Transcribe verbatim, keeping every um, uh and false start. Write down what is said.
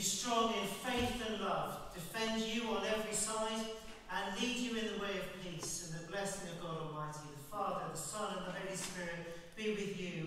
strong in faith and love, defend you on every side, and lead you in the way of peace. And the blessing of God Almighty, the Father, the Son, and the Holy Spirit be with you